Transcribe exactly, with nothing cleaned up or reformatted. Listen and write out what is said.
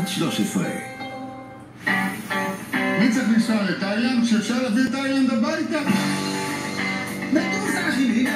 שלוש עשרה. מי צריך לנסוע לתאילנד כשאפשר להביא את תאילנד הביתה? מטוסה שלי